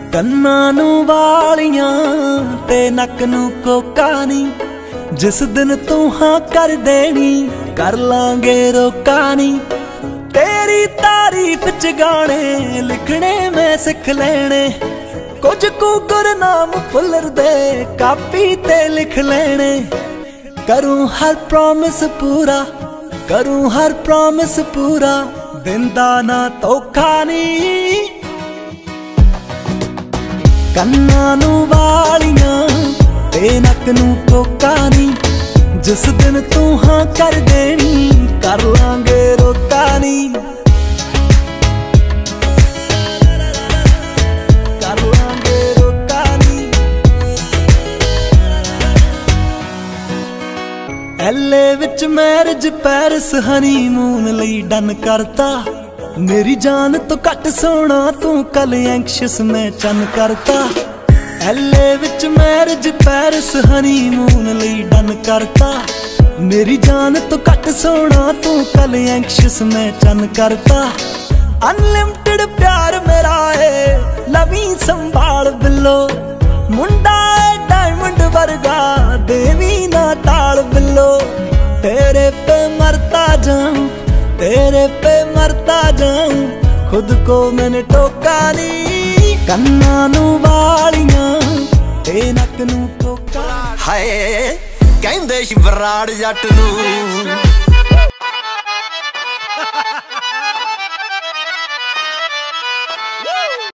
ਕੰਨਾਂ ਨੂੰ ਵਾਲੀਆਂ ਤੇ ਨੱਕ ਨੂੰ ਕੋਕਾ ਨੀ, ਜਿਸ ਦਿਨ ਤੂੰ ਹਾਂ ਕਰ ਦੇਣੀ ਕਰ ਲਾਂਗੇ ਰੋਕਾ ਨੀ। तेरी तारीफ च गाने लिखने मैं सिख लेने, कुछ कु गुरनाम भुलर दे कापी ते लिख लेने। करूं हर प्रॉमिस पूरा, करूं हर प्रॉमिस पूरा, दिंदा ना धोखा नी। कन्नां नूं वालियां ते नक नूं कोका नी, जिस दिन तू हाँ कर देनी कर लांगे रोका नी। कर लांगे रोका नी। एले विच मैरिज पैरिस हनीमून लई डन करता, मेरी जान तो घट सोना तू कल एंक्शस मैं चन करता। एले विच मैरिज पैरिस हनीमून लई डन करता, मेरी जान तो घट सोना तू कल एंक्शस मैं चन करता। अनलिमिटेड प्यार मेरा है लवी संभाल बिल्लो, मुंडा है डायमंड वर्गा देवी ना टाल बिल्लो। तेरे पे मरता जाऊं, तेरे पे मरता जाऊं, खुद को मैंने टोका नी। कन्नां नूं वालियां ते नक नूं कोका। हाय कहंदे सी बराड़ जट नूं